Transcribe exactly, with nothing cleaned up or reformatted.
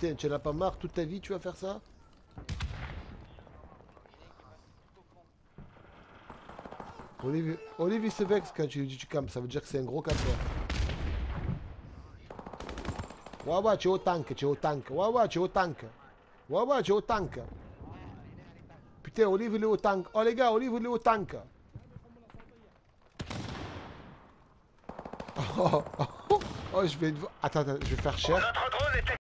Putain, tu n'en as pas marre toute ta vie, tu vas faire ça? Olivier, Olivier se vexe quand tu dis tu campes, ça veut dire que c'est un gros campeur. Waouh, tu es au tank, tu es au tank. Waouh, tu es au tank. Waouh, tu es au tank. Putain, Olivier il est au tank. Oh les gars, Olivier il est au tank. Oh, oh, oh, oh, je vais... Attends, attends, je vais faire cher.